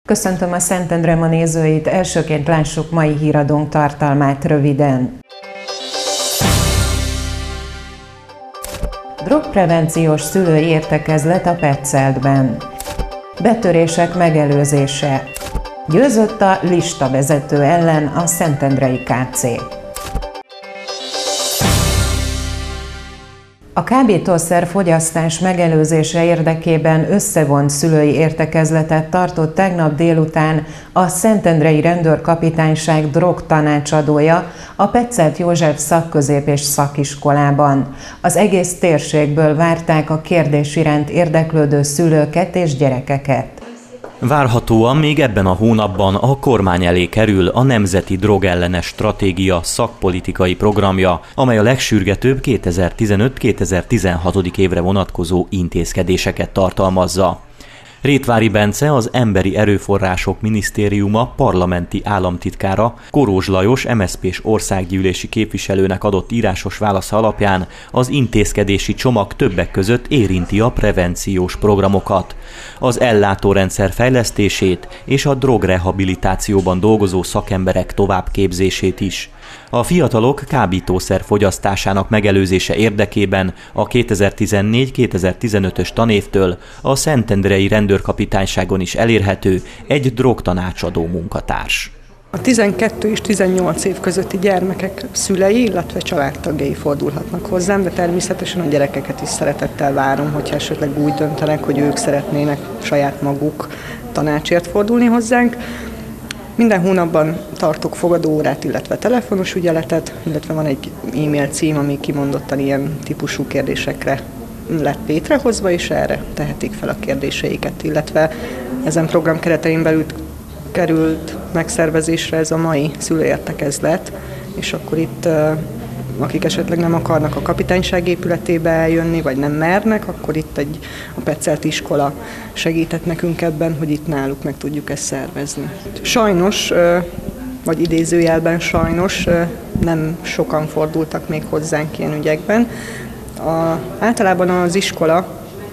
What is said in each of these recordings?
Köszöntöm a Szentendre Ma nézőit, elsőként lássuk mai híradónk tartalmát röviden. Drogprevenciós szülői értekezlet a Petzeltben. Betörések megelőzése. Győzött a listavezető ellen a szentendrei KC. A kábítószer fogyasztás megelőzése érdekében összevont szülői értekezletet tartott tegnap délután a Szentendrei Rendőrkapitányság drogtanácsadója a Petzelt József Szakközép- és Szakiskolában. Az egész térségből várták a kérdés iránt érdeklődő szülőket és gyerekeket. Várhatóan még ebben a hónapban a kormány elé kerül a Nemzeti Drogellenes Stratégia szakpolitikai programja, amely a legsürgetőbb 2015-2016. Évre vonatkozó intézkedéseket tartalmazza. Rétvári Bence, az Emberi Erőforrások Minisztériuma parlamenti államtitkára Korós Lajos MSZP-s országgyűlési képviselőnek adott írásos válasza alapján az intézkedési csomag többek között érinti a prevenciós programokat, az ellátórendszer fejlesztését és a drogrehabilitációban dolgozó szakemberek továbbképzését is. A fiatalok kábítószer fogyasztásának megelőzése érdekében a 2014-2015-ös tanévtől a Szentendrei Rendőrkapitányságon is elérhető egy drogtanácsadó munkatárs. A 12 és 18 év közötti gyermekek szülei, illetve családtagjai fordulhatnak hozzám, de természetesen a gyerekeket is szeretettel várom, hogyha esetleg úgy döntenek, hogy ők szeretnének saját maguk tanácsért fordulni hozzánk. Minden hónapban tartok fogadóórát, illetve telefonos ügyeletet, illetve van egy e-mail cím, ami kimondottan ilyen típusú kérdésekre lett létrehozva, és erre tehetik fel a kérdéseiket, illetve ezen program keretein belül került megszervezésre ez a mai szülőértekezlet, és akkor itt akik esetleg nem akarnak a kapitányság épületébe eljönni, vagy nem mernek, akkor itt a Petzelt iskola segített nekünk ebben, hogy itt náluk meg tudjuk ezt szervezni. Sajnos, vagy idézőjelben sajnos, nem sokan fordultak még hozzánk ilyen ügyekben. Általában az iskola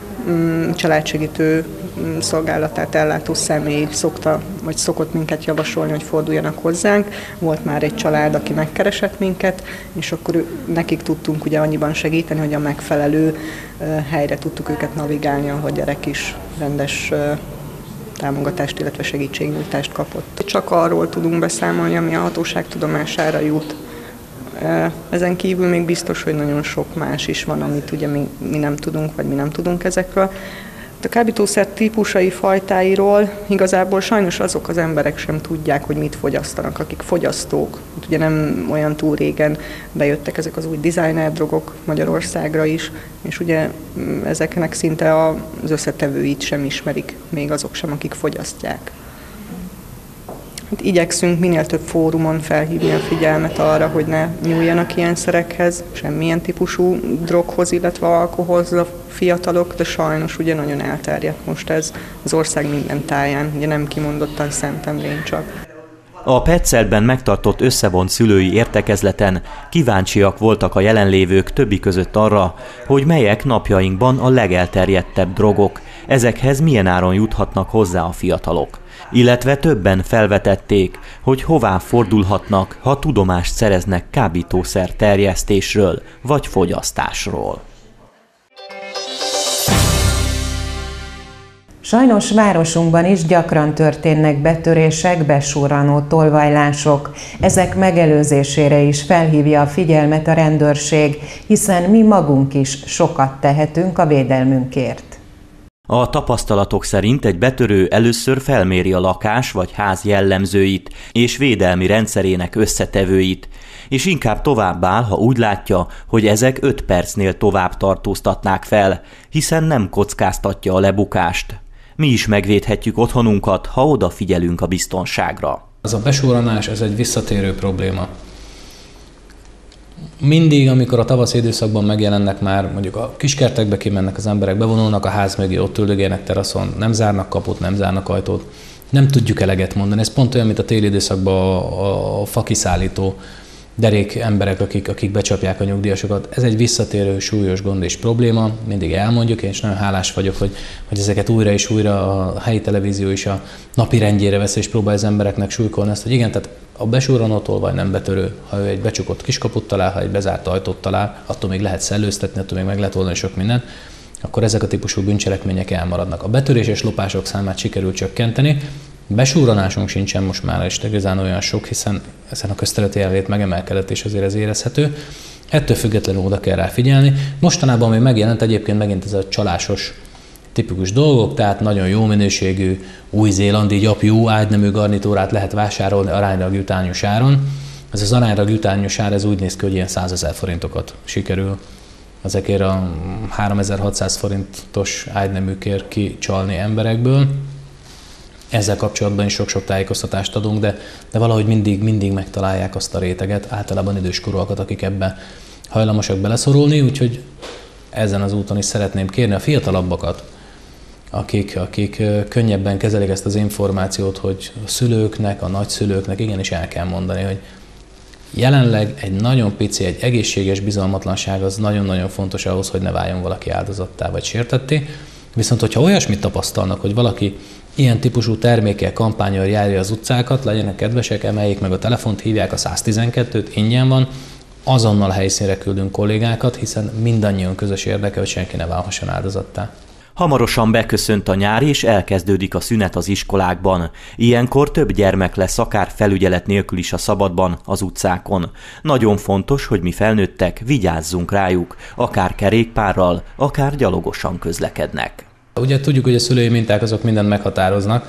családsegítő szolgálatát ellátó személy szokott minket javasolni, hogy forduljanak hozzánk. Volt már egy család, aki megkeresett minket, és akkor nekik tudtunk ugye annyiban segíteni, hogy a megfelelő helyre tudtuk őket navigálni, ahol a gyerek is rendes támogatást, illetve segítségnyújtást kapott. Csak arról tudunk beszámolni, ami a hatóság tudomására jut. Ezen kívül még biztos, hogy nagyon sok más is van, amit ugye mi nem tudunk, vagy mi nem tudunk ezekről. A kábítószer típusai, fajtáiról igazából sajnos azok az emberek sem tudják, hogy mit fogyasztanak, akik fogyasztók. Ugye nem olyan túl régen bejöttek ezek az új designer drogok Magyarországra is, és ugye ezeknek szinte az összetevőit sem ismerik, még azok sem, akik fogyasztják. Hát igyekszünk minél több fórumon felhívni a figyelmet arra, hogy ne nyúljanak ilyen szerekhez, semmilyen típusú droghoz, illetve alkoholhoz a fiatalok, de sajnos ugye nagyon elterjedt most ez az ország minden táján, ugye nem kimondottan Szentendrén csak. A Petzeltben megtartott összevont szülői értekezleten kíváncsiak voltak a jelenlévők többi között arra, hogy melyek napjainkban a legelterjedtebb drogok, ezekhez milyen áron juthatnak hozzá a fiatalok. Illetve többen felvetették, hogy hová fordulhatnak, ha tudomást szereznek kábítószer terjesztésről vagy fogyasztásról. Sajnos városunkban is gyakran történnek betörések, besurranó tolvajlások. Ezek megelőzésére is felhívja a figyelmet a rendőrség, hiszen mi magunk is sokat tehetünk a védelmünkért. A tapasztalatok szerint egy betörő először felméri a lakás vagy ház jellemzőit és védelmi rendszerének összetevőit, és inkább továbbáll, ha úgy látja, hogy ezek 5 percnél tovább tartóztatnák fel, hiszen nem kockáztatja a lebukást. Mi is megvédhetjük otthonunkat, ha odafigyelünk a biztonságra. Az a besurranás, ez egy visszatérő probléma. Mindig, amikor a tavaszi időszakban megjelennek már, mondjuk a kiskertekbe kimennek az emberek, bevonulnak a ház mögé, ott üldögélnek teraszon, nem zárnak kaput, nem zárnak ajtót, nem tudjuk eleget mondani. Ez pont olyan, mint a téli időszakban a fakiszállító derék emberek, akik becsapják a nyugdíjasokat. Ez egy visszatérő súlyos gond és probléma, mindig elmondjuk, én is nagyon hálás vagyok, hogy ezeket újra és újra a helyi televízió is a napi rendjére vesz, és próbálja az embereknek súlykolni ezt, hogy igen, tehát a besurranótól vagy nem betörő, ha ő egy becsukott kiskaput talál, ha egy bezárt ajtót talál, attól még lehet szellőztetni, attól még meg lehet oldani sok mindent, akkor ezek a típusú bűncselekmények elmaradnak. A betöréses lopások számát sikerült csökkenteni, besurranásunk sincsen most már is igazán olyan sok, hiszen ezen a közterületi jelenlét megemelkedett, és azért ez érezhető. Ettől függetlenül oda kell rá figyelni. Mostanában még megjelent egyébként megint ez a csalásos tipikus dolgok, tehát nagyon jó minőségű új-zélandi gyapjú ágynemű garnitúrát lehet vásárolni aránylag jutányos áron. Ez az aránylag jutányos ár, ez úgy néz ki, hogy ilyen 100 000 forintokat sikerül ezekért a 3600 forintos ágyneműkért kicsalni emberekből. Ezzel kapcsolatban is sok-sok tájékoztatást adunk, de valahogy mindig megtalálják azt a réteget, általában időskorúakat, akik ebben hajlamosak beleszorulni, úgyhogy ezen az úton is szeretném kérni a fiatalabbakat, akik könnyebben kezelik ezt az információt, hogy a szülőknek, a nagyszülőknek igenis el kell mondani, hogy jelenleg egy nagyon pici, egy egészséges bizalmatlanság az nagyon-nagyon fontos ahhoz, hogy ne váljon valaki áldozattá vagy sértetté. Viszont, hogyha olyasmit tapasztalnak, hogy valaki ilyen típusú termékkel, kampánnyal járja az utcákat, legyenek kedvesek, emeljék meg a telefont, hívják a 112-t, ingyen van, azonnal helyszínre küldünk kollégákat, hiszen mindannyian közös érdeke, hogy senki ne válhasson áldozattá. Hamarosan beköszönt a nyár, és elkezdődik a szünet az iskolákban. Ilyenkor több gyermek lesz akár felügyelet nélkül is a szabadban, az utcákon. Nagyon fontos, hogy mi felnőttek vigyázzunk rájuk, akár kerékpárral, akár gyalogosan közlekednek. Ugye tudjuk, hogy a szülői minták azok mindent meghatároznak,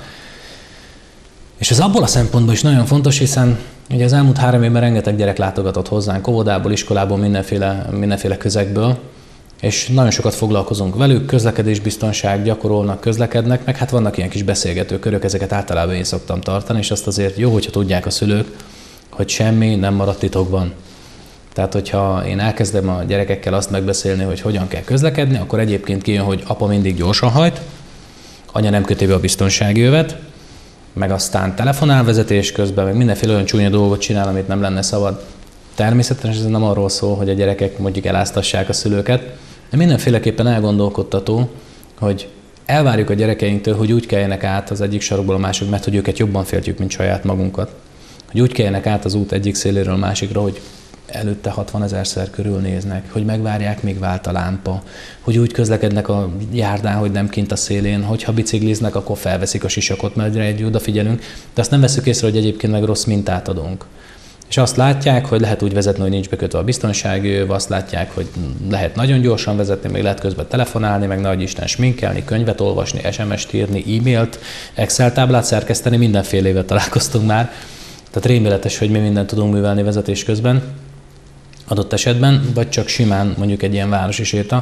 és ez abból a szempontból is nagyon fontos, hiszen ugye az elmúlt 3 évben rengeteg gyerek látogatott hozzánk, óvodából, iskolából, mindenféle közegből, és nagyon sokat foglalkozunk velük, közlekedésbiztonság, gyakorolnak, közlekednek, meg hát vannak ilyen kis beszélgetőkörök, ezeket általában én szoktam tartani, és azt azért jó, hogyha tudják a szülők, hogy semmi nem maradt titokban. Tehát, hogyha én elkezdem a gyerekekkel azt megbeszélni, hogy hogyan kell közlekedni, akkor egyébként kijön, hogy apa mindig gyorsan hajt, anya nem köti be a biztonsági övet, meg aztán telefonál vezetés közben, meg mindenféle olyan csúnya dolgot csinál, amit nem lenne szabad. Természetesen ez nem arról szól, hogy a gyerekek mondjuk eláztassák a szülőket, de mindenféleképpen elgondolkodtató, hogy elvárjuk a gyerekeinktől, hogy úgy keljenek át az egyik sarokból a másik, mert hogy őket jobban féltjük, mint saját magunkat. Hogy úgy keljenek át az út egyik széléről a másikra, hogy előtte 60 000-szer körülnéznek, hogy megvárják, míg vált a lámpa, hogy úgy közlekednek a járdán, hogy nem kint a szélén, hogyha bicikliznek, akkor felveszik a sisakot, mert egy odafigyelünk, de azt nem veszük észre, hogy egyébként meg rossz mintát adunk. És azt látják, hogy lehet úgy vezetni, hogy nincs bekötve a biztonsági öv, azt látják, hogy lehet nagyon gyorsan vezetni, még lehet közben telefonálni, meg nagy Isten sminkelni, könyvet olvasni, SMS-t írni, e-mailt, Excel táblát szerkeszteni, mindenfélével találkoztunk már. Tehát rémületes, hogy mi mindent tudunk művelni vezetés közben, adott esetben, vagy csak simán mondjuk egy ilyen városi séta.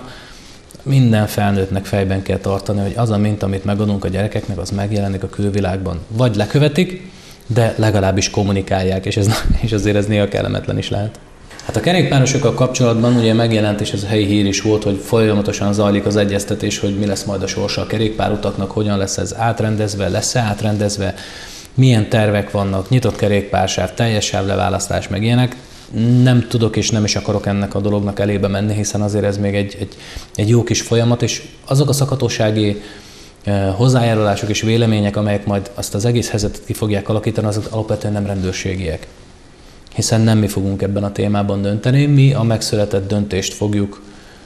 Minden felnőttnek fejben kell tartani, hogy az a minta, amit megadunk a gyerekeknek, az megjelenik a külvilágban. Vagy lekövetik, de legalábbis kommunikálják, és azért ez néha kellemetlen is lehet. Hát a kerékpárosokkal kapcsolatban ugye megjelent, és ez a helyi hír is volt, hogy folyamatosan zajlik az egyeztetés, hogy mi lesz majd a sorsa a kerékpárutaknak, hogyan lesz ez átrendezve, lesz-e átrendezve, milyen tervek vannak, nyitott kerékpársáv, teljes sávleválasztás, meg ilyenek. Nem tudok és nem is akarok ennek a dolognak elébe menni, hiszen azért ez még egy jó kis folyamat, és azok a szakhatósági hozzájárulások és vélemények, amelyek majd azt az egész helyzetet ki fogják alakítani, azok alapvetően nem rendőrségiek. Hiszen nem mi fogunk ebben a témában dönteni, mi a megszületett döntést fogjuk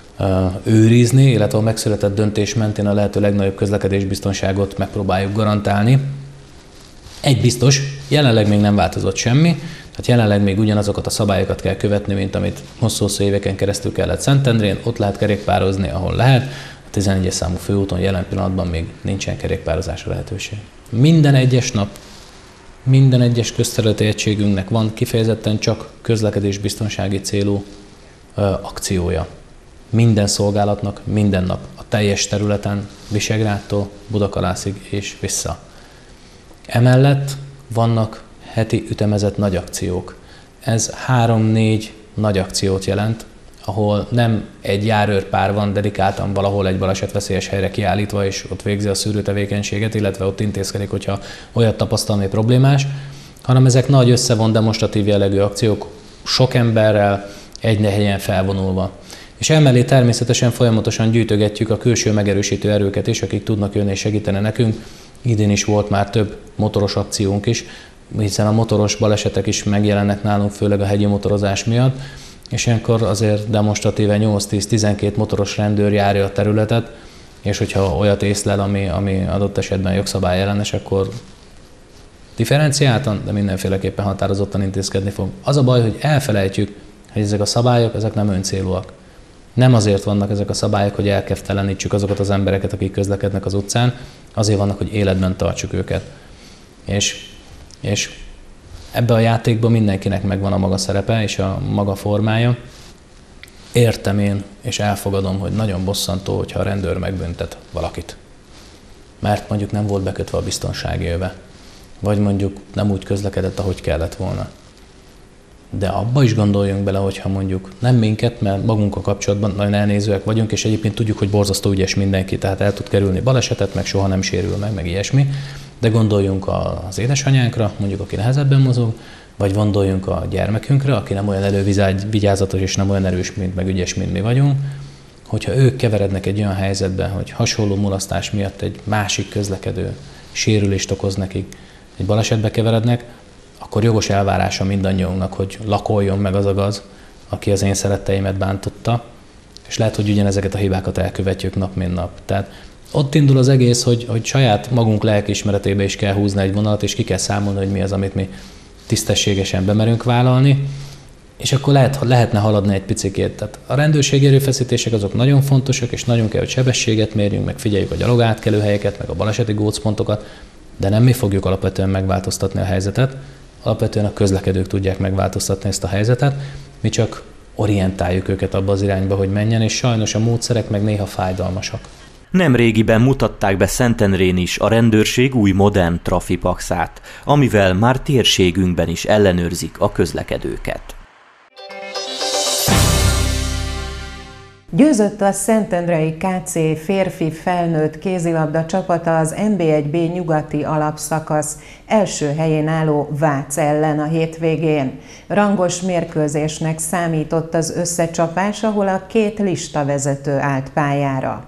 őrizni, illetve a megszületett döntés mentén a lehető legnagyobb közlekedésbiztonságot megpróbáljuk garantálni. Egy biztos, jelenleg még nem változott semmi, tehát jelenleg még ugyanazokat a szabályokat kell követni, mint amit hosszú éveken keresztül kellett Szentendrén, ott lehet kerékpározni, ahol lehet. A 11-es számú főúton jelen pillanatban még nincsen kerékpározásra lehetőség. Minden egyes nap, minden egyes közterületi egységünknek van kifejezetten csak közlekedésbiztonsági célú akciója. Minden szolgálatnak minden nap, a teljes területen, Visegrádtól Budakalászig és vissza. Emellett vannak heti ütemezett nagy akciók. Ez 3-4 nagy akciót jelent, ahol nem egy járőrpár van dedikáltan valahol egy balesetveszélyes helyre kiállítva, és ott végzi a szűrőtevékenységet, illetve ott intézkedik, hogyha olyat tapasztal, ami problémás, hanem ezek nagy összevont demonstratív jellegű akciók, sok emberrel, egy helyen felvonulva. És emellé természetesen folyamatosan gyűjtögetjük a külső megerősítő erőket is, akik tudnak jönni és segíteni nekünk. Idén is volt már több motoros akciónk is, hiszen a motoros balesetek is megjelennek nálunk, főleg a hegyi motorozás miatt, és ilyenkor azért demonstratíve 8-10-12 motoros rendőr járja a területet, és hogyha olyat észlel, ami adott esetben jogszabályellenes, akkor differenciáltan, de mindenféleképpen határozottan intézkedni fog. Az a baj, hogy elfelejtjük, hogy ezek a szabályok, ezek nem öncélúak. Nem azért vannak ezek a szabályok, hogy elkeftelenítsük azokat az embereket, akik közlekednek az utcán, azért vannak, hogy életben tartsuk őket. És ebbe a játékban mindenkinek megvan a maga szerepe és a maga formája. Értem én, és elfogadom, hogy nagyon bosszantó, hogyha a rendőr megbüntet valakit. Mert mondjuk nem volt bekötve a biztonsági öve, vagy mondjuk nem úgy közlekedett, ahogy kellett volna. De abba is gondoljunk bele, hogyha mondjuk nem minket, mert magunkkal kapcsolatban nagyon elnézőek vagyunk, és egyébként tudjuk, hogy borzasztó ügyes mindenki, tehát el tud kerülni balesetet, meg soha nem sérül meg ilyesmi. De gondoljunk az édesanyánkra, mondjuk aki nehezebben mozog, vagy gondoljunk a gyermekünkre, aki nem olyan elővigyázatos és nem olyan erős, mint meg ügyes, mint mi vagyunk, hogyha ők keverednek egy olyan helyzetbe, hogy hasonló mulasztás miatt egy másik közlekedő sérülést okoz nekik, egy balesetbe keverednek, akkor jogos elvárása mindannyiunknak, hogy lakoljon meg az a gaz, aki az én szeretteimet bántotta, és lehet, hogy ugyanezeket a hibákat elkövetjük nap, mint nap. Tehát ott indul az egész, hogy saját magunk lelkiismeretébe is kell húzni egy vonalat, és ki kell számolni, hogy mi az, amit mi tisztességesen bemerünk vállalni, és akkor lehetne haladni egy picikét. Tehát a rendőrségi erőfeszítések azok nagyon fontosak, és nagyon kell, hogy sebességet mérjünk, meg figyeljük a gyalogátkelőhelyeket, meg a baleseti gócpontokat, de nem mi fogjuk alapvetően megváltoztatni a helyzetet, alapvetően a közlekedők tudják megváltoztatni ezt a helyzetet, mi csak orientáljuk őket abba az irányba, hogy menjen, és sajnos a módszerek meg néha fájdalmasak. Nemrégiben mutatták be Szentendrén is a rendőrség új modern trafipaxát, amivel már térségünkben is ellenőrzik a közlekedőket. Győzött a szentendrei KC férfi felnőtt kézilabda csapata az NB1B nyugati alapszakasz első helyén álló Vác ellen a hétvégén. Rangos mérkőzésnek számított az összecsapás, ahol a két listavezető állt pályára.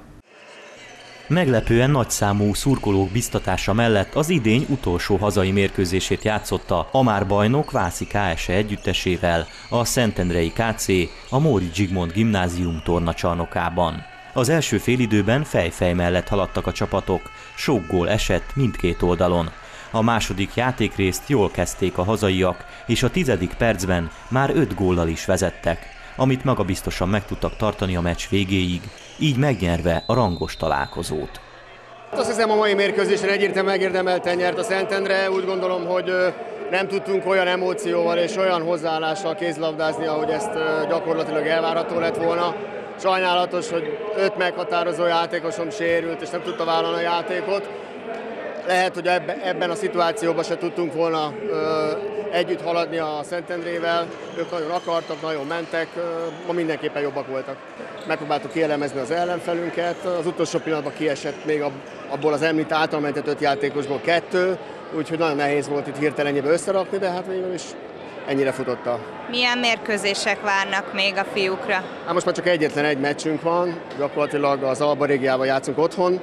Meglepően nagyszámú szurkolók biztatása mellett az idény utolsó hazai mérkőzését játszotta a már bajnok Vászi KSE együttesével a szentendrei KC a Móricz Zsigmond gimnázium tornacsarnokában. Az első félidőben fej-fej mellett haladtak a csapatok, sok gól esett mindkét oldalon. A második játékrészt jól kezdték a hazaiak, és a 10. percben már 5 góllal is vezettek, amit magabiztosan meg tudtak tartani a meccs végéig, így megnyerve a rangos találkozót. Azt hiszem, a mai mérkőzésen egyértelműen megérdemelten nyert a Szentendre. Úgy gondolom, hogy nem tudtunk olyan emócióval és olyan hozzáállással kézilabdázni, ahogy ezt gyakorlatilag elvárható lett volna. Sajnálatos, hogy 5 meghatározó játékosom sérült, és nem tudta vállalni a játékot. Lehet, hogy ebben a szituációban se tudtunk volna együtt haladni a Szentendrével. Ők nagyon akartak, nagyon mentek, ma mindenképpen jobbak voltak. Megpróbáltuk kielemezni az ellenfelünket, az utolsó pillanatban kiesett még abból az említett általmentett 5 játékosból 2, úgyhogy nagyon nehéz volt itt hirtelenjébe összerakni, de hát végül is ennyire futotta. Milyen mérkőzések várnak még a fiúkra? Hát most már csak egyetlen egy meccsünk van, gyakorlatilag az Alba Régiával játszunk otthon,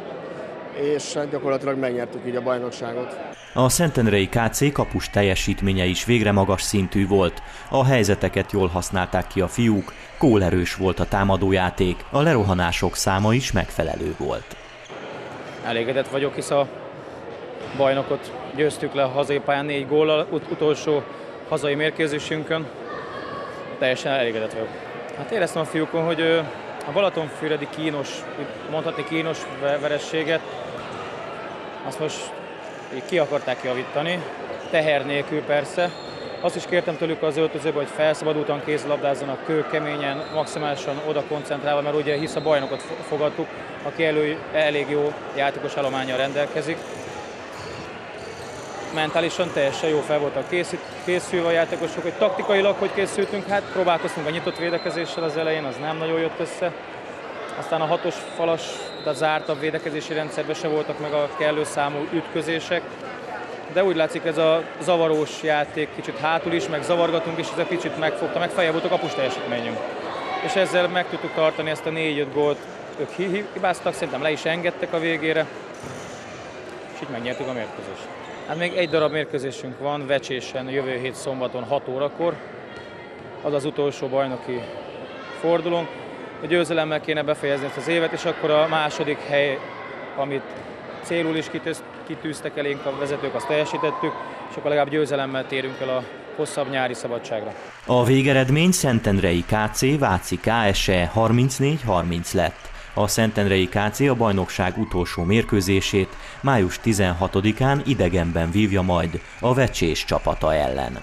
és gyakorlatilag megnyertük így a bajnokságot. A szentendrei KC kapus teljesítménye is végre magas szintű volt. A helyzeteket jól használták ki a fiúk, gólerős volt a támadójáték, a lerohanások száma is megfelelő volt. Elégedett vagyok, hisz a bajnokot győztük le a hazai pályán 4 góllal utolsó hazai mérkőzésünkön. Teljesen elégedett vagyok. Hát éreztem a fiúkon, hogy a Balatonfüredi mondhatni kínos verességet, azt most ki akarták javítani, teher nélkül persze. Azt is kértem tőlük az öltözőbe, hogy felszabadultan kézilabdázzanak, kőkeményen, maximálisan oda koncentrálva, mert ugye hisz a bajnokot fogadtuk, aki elég jó játékos állománnyal rendelkezik. Mentálisan teljesen jó fel voltak készülve a játékosok, hogy taktikailag hogy készültünk, hát próbálkoztunk a nyitott védekezéssel az elején, az nem nagyon jött össze. Aztán a 6-os falas, de zártabb védekezési rendszerben se voltak meg a kellő számú ütközések. de úgy látszik ez a zavarós játék kicsit hátul is, meg zavargatunk, és ez egy kicsit megfogta, meg feljebb volt a kapus teljesítményünk. És ezzel meg tudtuk tartani ezt a 4-5 gólt, ők hibáztak, szerintem le is engedtek a végére, és így megnyertük a mérkőzést. Hát még egy darab mérkőzésünk van, Vecsésen jövő hét szombaton 6 órakor, az az utolsó bajnoki fordulónk. A győzelemmel kéne befejezni ezt az évet, és akkor a második hely, amit célul is kitűztek elénk a vezetők, azt teljesítettük, és akkor legalább győzelemmel térünk el a hosszabb nyári szabadságra. A végeredmény Szentendrei KC Váci KSE 34-30 lett. A Szentendrei KC a bajnokság utolsó mérkőzését május 16-án idegenben vívja majd a Vecsés csapata ellen.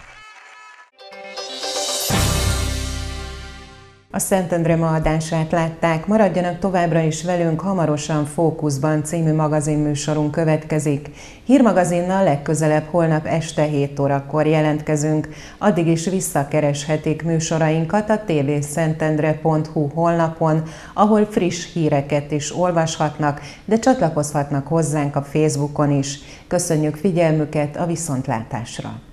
A Szentendre ma adását látták, maradjanak továbbra is velünk, hamarosan Fókuszban című magazinműsorunk következik. Hírmagazinnal legközelebb holnap este 7 órakor jelentkezünk, addig is visszakereshetik műsorainkat a tvszentendre.hu honlapon, ahol friss híreket is olvashatnak, de csatlakozhatnak hozzánk a Facebookon is. Köszönjük figyelmüket, a viszontlátásra!